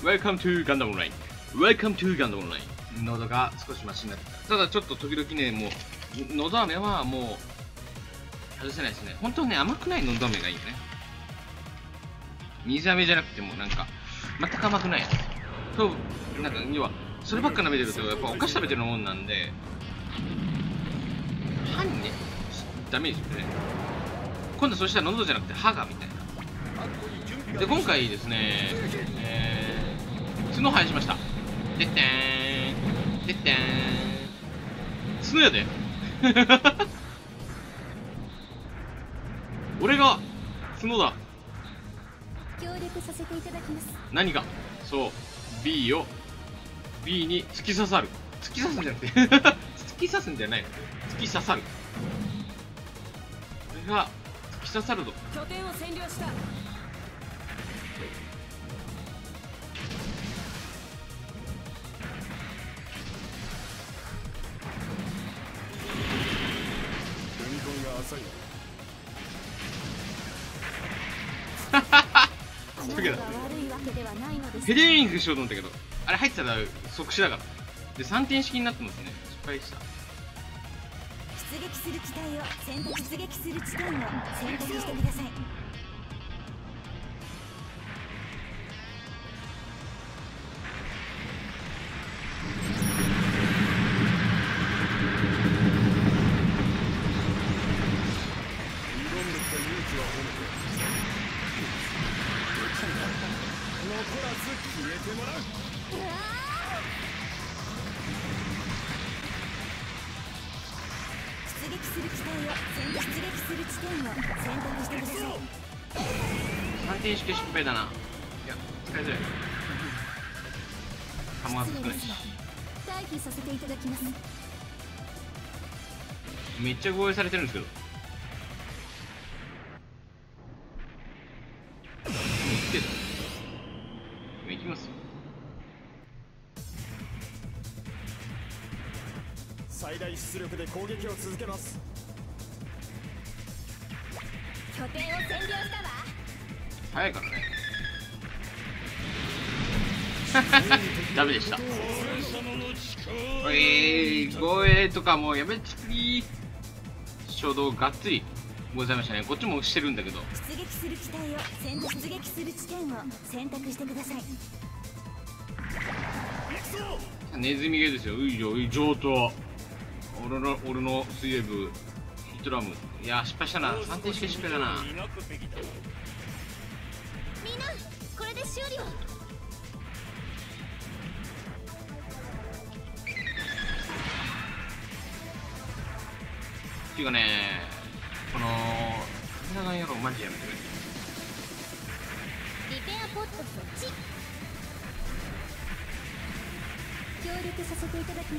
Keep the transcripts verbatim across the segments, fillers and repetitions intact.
Welcome to Gundam Online Welcome to Gundam Online 喉が少しマシになってきた。ただちょっと時々ね、もう喉飴はもう外せないですね。本当にね、甘くない喉飴がいいよね。水飴じゃなくてもなんか全く甘くないやつと、なんか要はそればっか舐めてるとやっぱお菓子食べてるもんなんで歯にねダメージよね。今度そしたら喉じゃなくて歯がみたいな。で今回ですね、えー、角生やしました。でってーんでってーん角やで俺が角だ。 協力させていただきます。 何がそう B を B に突き刺さる。突き刺すんじゃなくて突き刺すんじゃないの。突き刺さる。これが突き刺さるぞ。 拠点を占領した。 ヘデリングしようと思ったけど、あれ入ってたら即死だから。でさんてん式になってますね。失敗した。 出撃する機体を選択出撃する地点を選択してください。出撃する機体を選択出撃する地点を選択してください。 さんてん式失敗だな。いや使いづらい。弾が少ないし退避させていただきます。 めっちゃ防衛されてるんですけど。見つけた。今行きますよ。 最大出力で攻撃を続けます。 拠点を占領したわ。 早いからねダメでした。おい防衛とかもうやめちすぎ。初動がっつりございましたね。こっちもしてるんだけど。 出撃する機体を選択出撃する地点を選択してください。 ネズミゲーですよ。ういじょうい上等。俺の俺の水泳部ヒットラム。いや失敗したな。さんてん式失敗だな。 みんなこれで修理を。 っていうかね、この皆さんやろうマジやめてくれ。 リペアポット設置。協力させていただきます。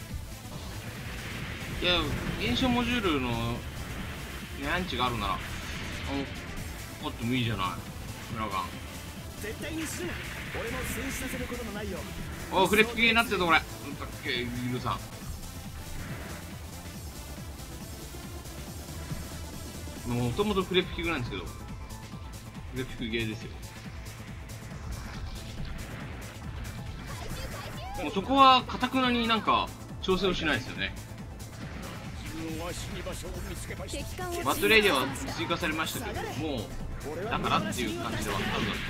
いや現象モジュールのアンチがあるならあのあってもいいじゃない。裏が絶対に死ぬ。俺も戦死させることのないよ。 おフレップ系になってるぞこれ。だっけギルさん。もともとフレップキグなんですけど、フレップキグゲーですよ。もうそこはかたくなになんか調整をしないですよね。バッドレイディは追加されましたけど、もうだからっていう感じではあるんです。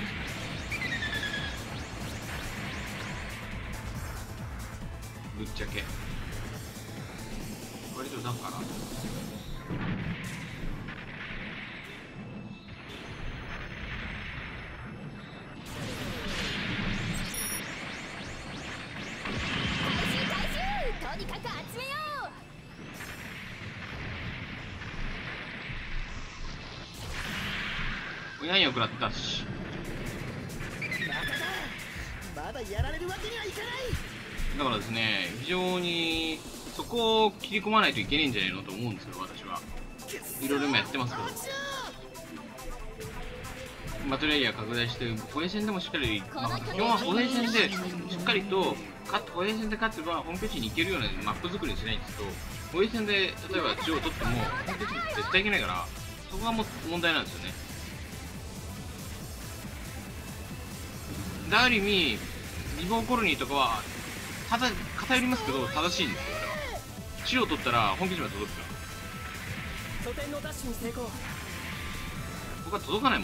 ぶっちゃけ割とだからとにかく集めよう。親には食らったし。 まだやられるわけにはいかない。 だからですね、非常にそこを切り込まないといけないんじゃないのと思うんですよ。私はいろいろ今やってますけど、バトルエリア拡大して保衛戦でもしっかり、まあ、基本は保衛戦でしっかりと保衛戦で勝てば本拠地に行けるようなマップ作りにしないんですけど、保衛戦で例えば地を取っても本拠地に絶対行けないから、そこがも問題なんですよね。 ある意味リボーコロニーとかはただ偏りますけど正しいんですよ。あれは白を取ったら本拠地まで届くから。 拠点のダッシュに成功。 僕は届かないもん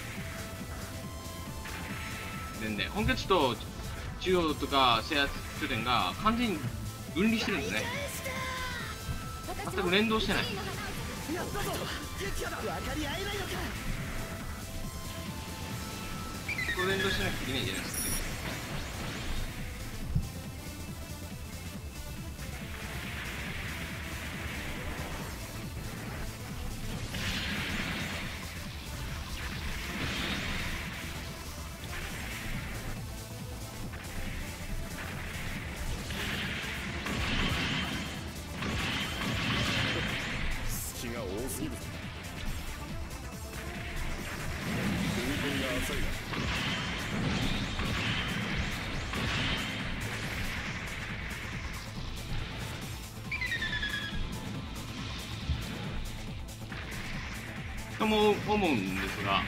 全然。本拠地と中央とか制圧拠点が完全に分離してるんですね。全く連動してない。 やったぞユキヤだ。分かり合えないのか。 ここ連動しなきゃいけないんじゃないですか。 隙が多すぎる。踏み込みが浅いな。 とも思うんですが、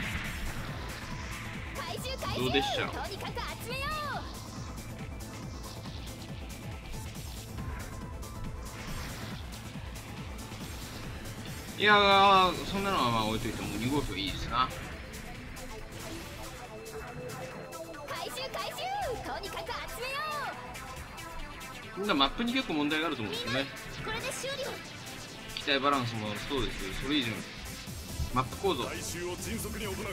どうでしょう。 とにかく集めよいやー、そんなのはまあ置いといてもに号機はいいですな。 う。回収回収、とにかく集めよみんなマップに結構問題があると思うんですよね。 う。これで修理を。 機体バランスもそうですけど、それ以上にマップ構造、 回収を迅速に行う。背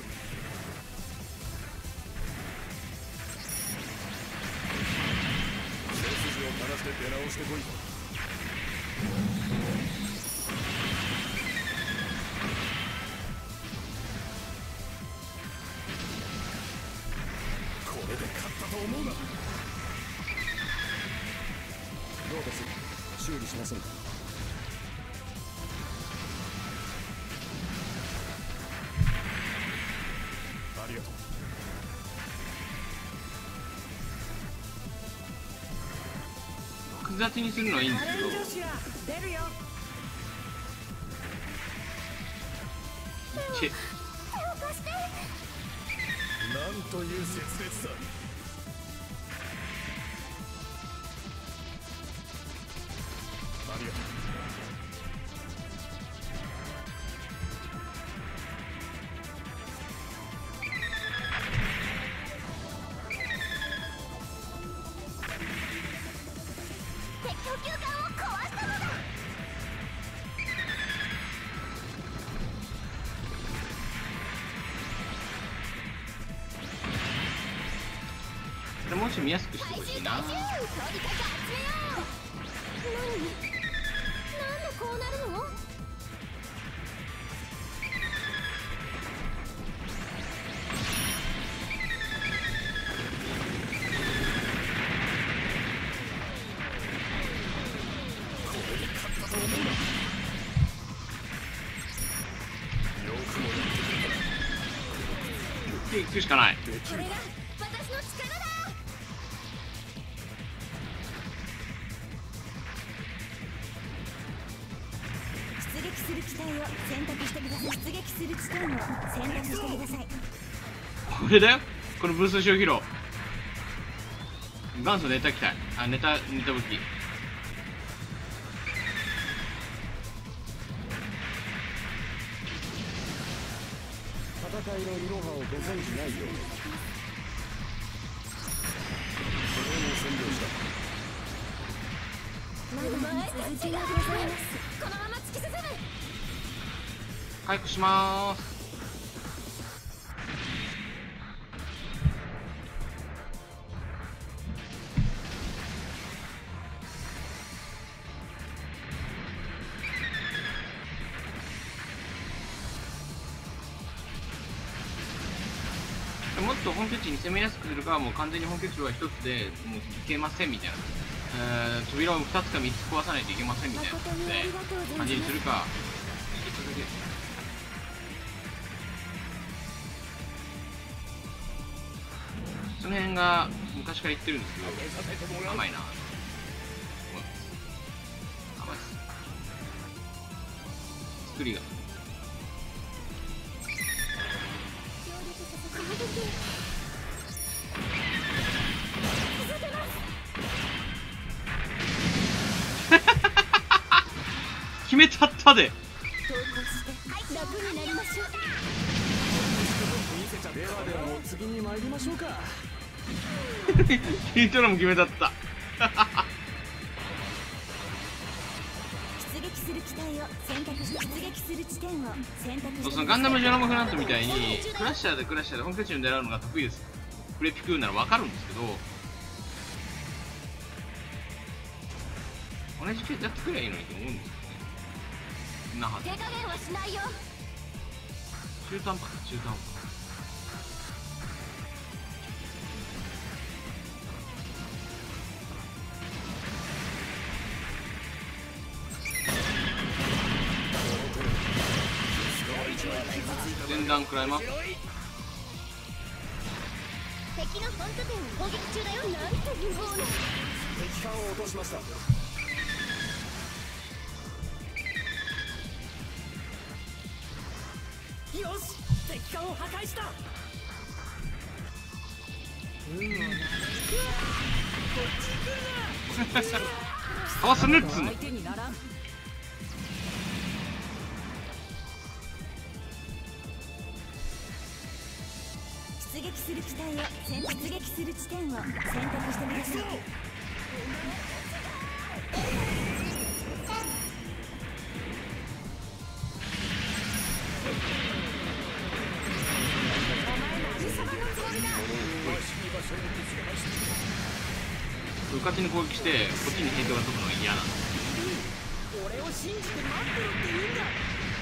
筋を垂らして出直してこい。これで勝ったと思うな。どうです？修理しませんか？ありがとう。 複雑にするのはいいんですけど、 出るよ。 チェなんという切裂さ。ありがとう。 鉄供給管を壊したのだ。 これもうちょい見やすくしてほしいな。 回収回収、とにかく集めよう。何？なんでこうなるの？ これで勝ったと思うな。よくもやってくれたな。 で行くしかない。 できるな。 これが私の力だ。出撃する機体を選択してください。出撃する地点を選択してください。 これだよ、このブースト小疲労。元祖ネタ機体、あ、ネタ、ネタ武器。 戦いのいろはをご存じないようで。それを占領した。 まだまだ続きがございます。このまま突き進む。 回復しまーす。もっと本拠地に攻めやすくするかはもう完全に本拠地は一つでもういけませんみたいな、えー、扉をふたつかみっつ壊さないといけませんみたいな誠にありがとうございます。 感じにするか、一つだけその辺が昔から言ってるんですけど甘いな。甘いっす。作りが協力させていただきめたったで。 投稿して楽になりましょう。 ではではもう次に参りましょうか。 キントラも決めたった。 出撃する機体を選択して出撃する地点を選択して。 そのガンダムジョナムフラントみたいにクラッシャーでクラッシャーで本拠地を狙うのが得意です。プレピクーなら分かるんですけど、同じ系やってくればいいのにと思うんですけどね。なはず。 手加減はしないよ。 中途半端か中途半端。前段食らいます。 敵の本拠点を攻撃中だよ。なんて無謀な。 敵艦を落としました。よし、敵艦を破壊した。 かわすねっつうの。 相手にならん。出撃する機体を選択出撃する地点を選択してください。 うかちに攻撃してこっちにヘイトが飛ぶのが嫌なんです。 俺を信じて待ってろって言うんだ。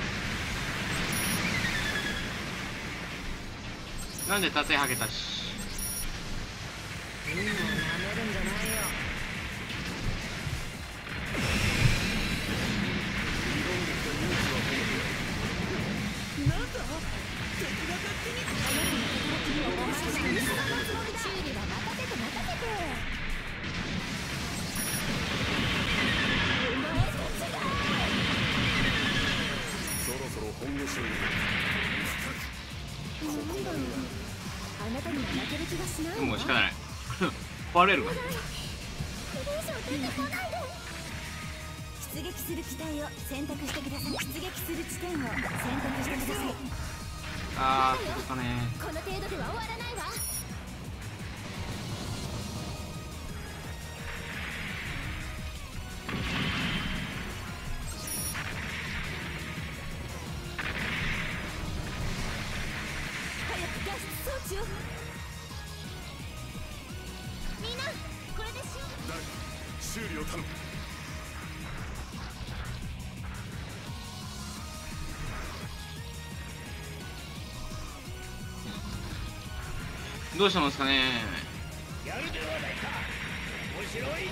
なんで盾はげたし。 運をなめるんじゃないよ。 なんだ？敵が勝手に。 あなたの働きにはお前の嘘のつもりだ。修理は任せて任せて。 そろそろ本腰を入れる。 あなたには負ける気がしない。 でも仕方ない。壊れるから。 出撃する機体を選択してください。出撃する地点を選択してください。 あー、そうかね。 この程度では終わらないわ。早く脱出装置を。みんなこれでしょ。 だが修理を頼む。 どうしたんですかね。 やるではないか。面白い。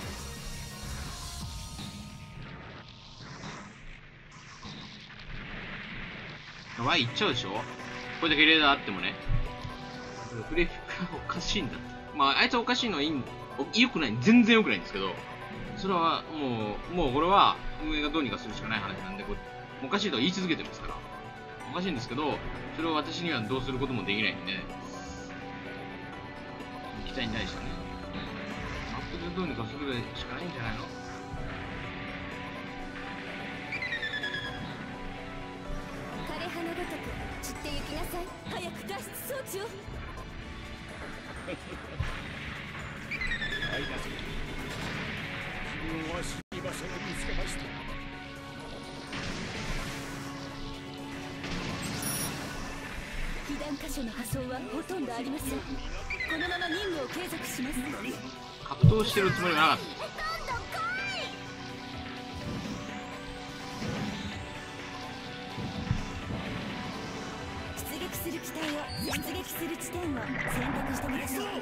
やばい、いっちゃうでしょ。これだけレーダーあってもね。フレフがおかしいんだって。まああいつはおかしいのはいいん良くない、全然良くないんですけど、それはもうもうこれは運営がどうにかするしかない話なんで、これおかしいとは言い続けてますから。おかしいんですけど、それを私にはどうすることもできないんで、期待に対してね、アップでどうにかするしかないんじゃないの。 枯葉のごとく散って行きなさい。早く脱出装置を。 はいだぞ。自分は死に場所を見つけました。 被弾箇所の破損はほとんどありません。このまま任務を継続します。 格闘してるつもりはなかった。 出撃する機体を出撃する地点を選択してください。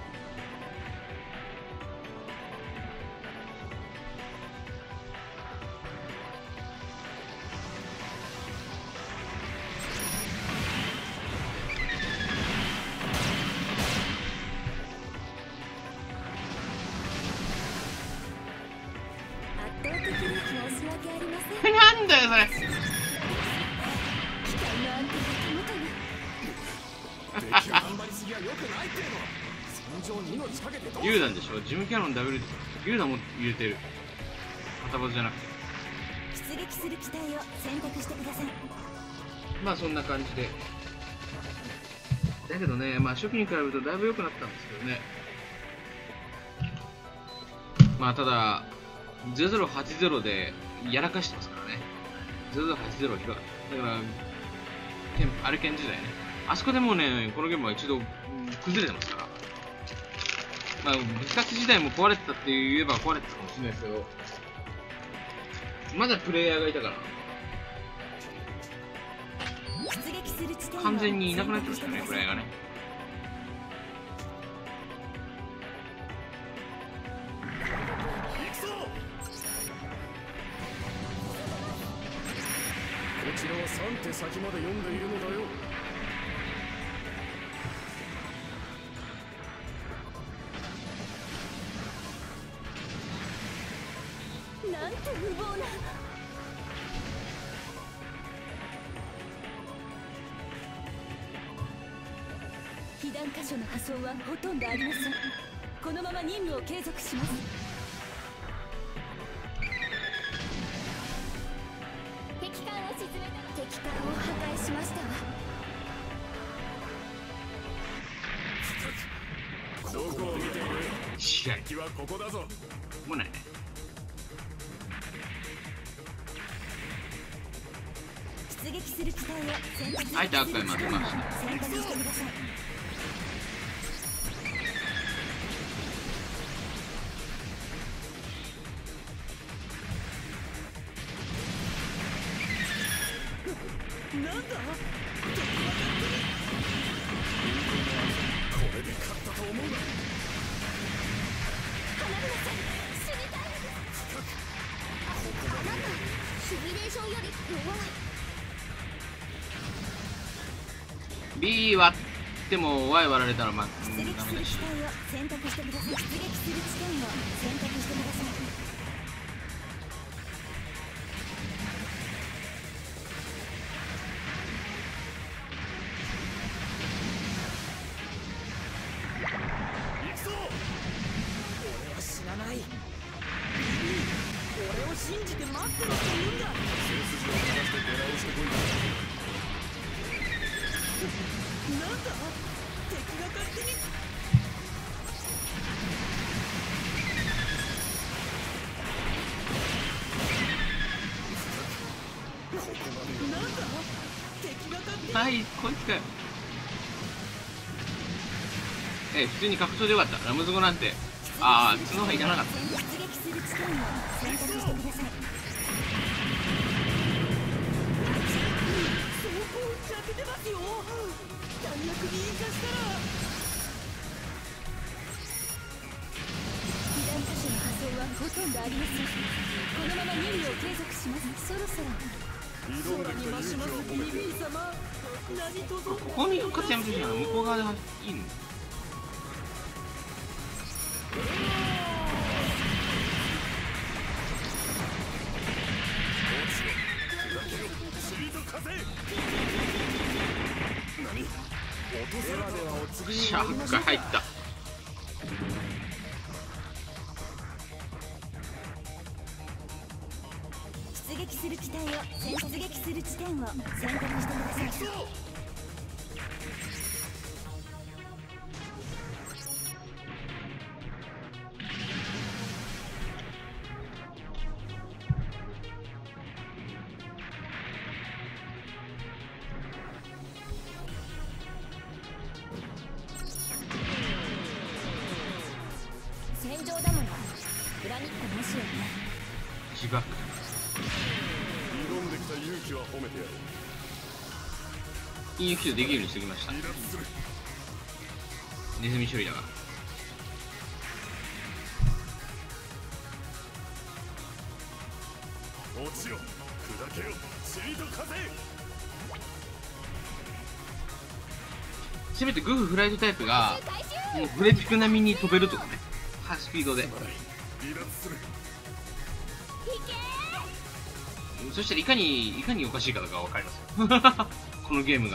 圧倒的に申し訳ありません。 なんだよそれ。 機体の安定が保たない。 敵が頑張りすぎは良くないっての。戦場に命かけてどう。 リュウダンでしょ。ジムキャノンダブルリュウダンも入れてる。片バズじゃなくて。 出出撃する機体を選択してください。 まあそんな感じで、だけどね、まあ初期に比べるとだいぶ良くなったんですけどね。まあただゼロゼロはちゼロでやらかしてますからね。ゼロゼロはちゼロひどい。だからケンアルケン時代ね、あそこでもうね、このゲームは一度うん崩れてますから。まあ復活自体も壊れてたって言えば壊れてたかもしれないですけど、まだプレイヤーがいたから出撃する地点を完全にいなくなってましたね、プレイヤーがね。 行くぞ。こちらはさん手先まで読んでいるのだよ。 なんて無謀な。被弾箇所の破損はほとんどありません。このまま任務を継続します。敵艦を沈めた。敵艦を破壊しましたわ。 どこを見ている。 試合敵はここだぞ。 もうないね。 出撃する機体を選択あえて赤いまで回し選択してください。なんだ？ これで勝ったと思うな。 離れなさい。死にたい。あなたシミュレーションより弱い。 B 割っても Y 割られたらまあ出撃する機体を選択してください。出撃する地点を選択してください。 行くぞ。俺は死なない。俺を信じて待ってろって言うんだ。背筋を伸ばして出直してこいだ。なんだ？敵が勝手に。なんだ？敵が勝手に。 はい、こいつかよ。え、普通に拡張でよかった。ラムズゴなんて、ああ、角がいらなかった。 出撃する地点を選択してください。走行打ち当ててますよ。弾薬に引火したら。被弾箇所の破損はほとんどありません。このまま任務を継続します。そろそろ挑んできた勇気は褒めてやる。 ここに復活やめてほしいな。向こう側でいいの。シャークが入った。 出撃する機体を出撃する地点を選択してください。戦場だもの。グラニットなしよね。 違う。 挑んできた勇気は褒めてやる。 いい人できるようにしてきました。 離脱する。 ネズミ処理だから。 落ちろ。砕けよ。塵と風。 せめてグフフライトタイプがもうグレピク並みに飛べるとかね、ハイスピードで。 離脱する。 そしたらいかにいかにおかしいかが分かりますよこのゲームが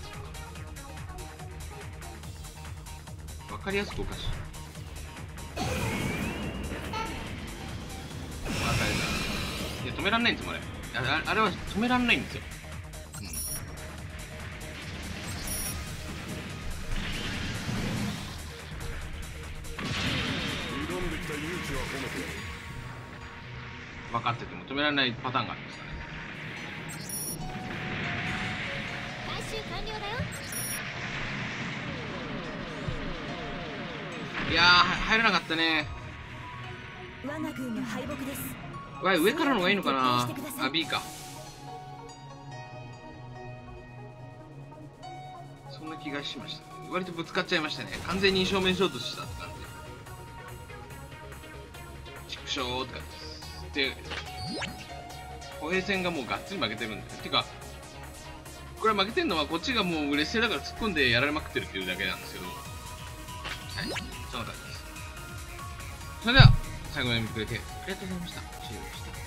分かりやすくおかしい。分かるな。いや止めらんないんですもんね。 あれあれは止めらんないんですよ。うん、 挑んできた勇気は褒めてやる。 分かってても止められないパターンがありますからね。 回収完了だよ。 いやー入らなかったね。 我が軍の敗北です。 わい、上からの方がいいのかな。あ、 B か。そんな気がしました。割とぶつかっちゃいましたね。完全に正面衝突したって感じ。畜生って感じです。で、歩兵戦がもうがっつり負けてるんで。てか、これ負けてるのはこっちがもう劣勢だから突っ込んでやられまくってるっていうだけなんですけど。はい、その感じです。それでは、最後まで見てくれてありがとうございました。終了でした。